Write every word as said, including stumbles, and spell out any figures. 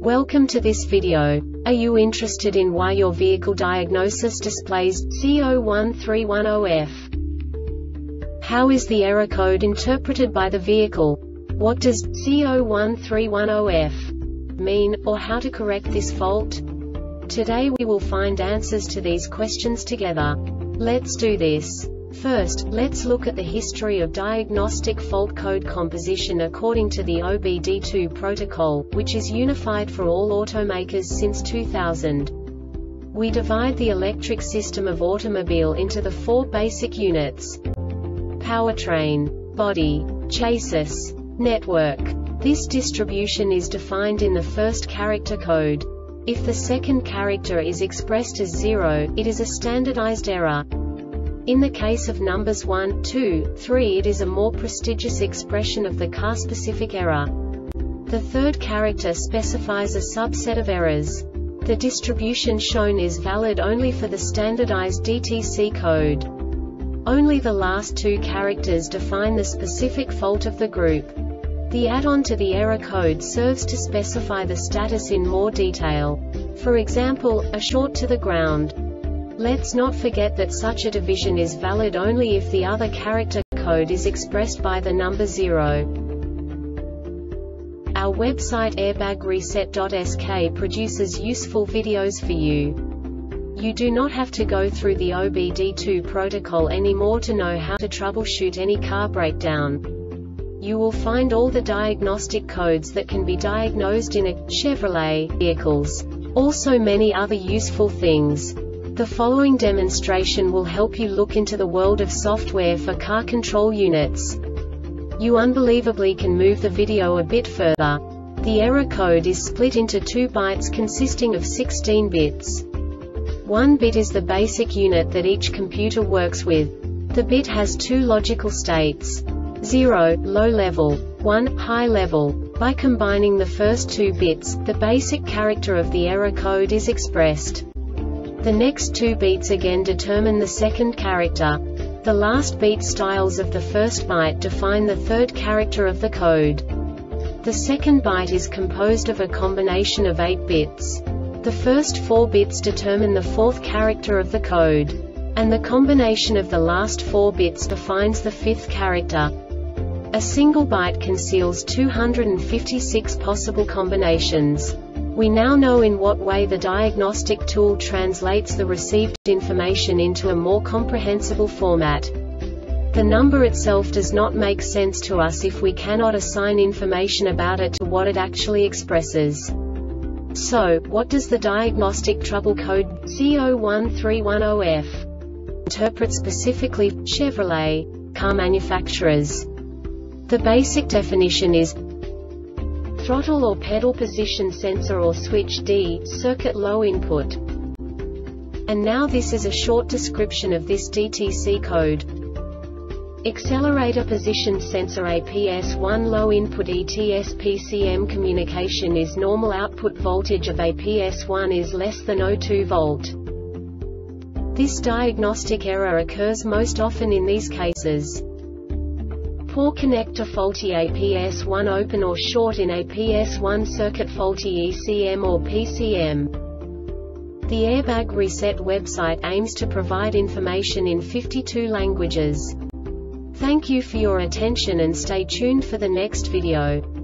Welcome to this video. Are you interested in why your vehicle diagnosis displays C zero one three one zero F? How is the error code interpreted by the vehicle? What does C zero one three one zero F mean, or how to correct this fault? Today we will find answers to these questions together. Let's do this. First, let's look at the history of diagnostic fault code composition according to the O B D two protocol, which is unified for all automakers since two thousand. We divide the electric system of automobile into the four basic units: powertrain, body, chassis, network. This distribution is defined in the first character code. If the second character is expressed as zero, it is a standardized error. In the case of numbers one, two, three, it is a more prestigious expression of the car-specific error. The third character specifies a subset of errors. The distribution shown is valid only for the standardized D T C code. Only the last two characters define the specific fault of the group. The add-on to the error code serves to specify the status in more detail. For example, a short to the ground. Let's not forget that such a division is valid only if the other character code is expressed by the number zero. Our website airbag reset dot S K produces useful videos for you. You do not have to go through the O B D two protocol anymore to know how to troubleshoot any car breakdown. You will find all the diagnostic codes that can be diagnosed in a Chevrolet vehicles. Also many other useful things. The following demonstration will help you look into the world of software for car control units. You unbelievably can move the video a bit further. The error code is split into two bytes consisting of sixteen bits. One bit is the basic unit that each computer works with. The bit has two logical states: zero, low level, one, high level. By combining the first two bits, the basic character of the error code is expressed. The next two beats again determine the second character. The last beat styles of the first byte define the third character of the code. The second byte is composed of a combination of eight bits. The first four bits determine the fourth character of the code. And the combination of the last four bits defines the fifth character. A single byte conceals two hundred fifty-six possible combinations. We now know in what way the diagnostic tool translates the received information into a more comprehensible format. The number itself does not make sense to us if we cannot assign information about it to what it actually expresses. So, what does the diagnostic trouble code C zero one three one zero F interpret specifically for Chevrolet car manufacturers? The basic definition is throttle or pedal position sensor or switch D, circuit low input. And now this is a short description of this D T C code. Accelerator position sensor A P S one low input E T S P C M communication is normal output voltage of A P S one is less than zero point zero two volt. This diagnostic error occurs most often in these cases: poor connector, faulty A P S one, open or short in A P S one circuit, faulty E C M or P C M. The Airbag Reset website aims to provide information in fifty-two languages. Thank you for your attention and stay tuned for the next video.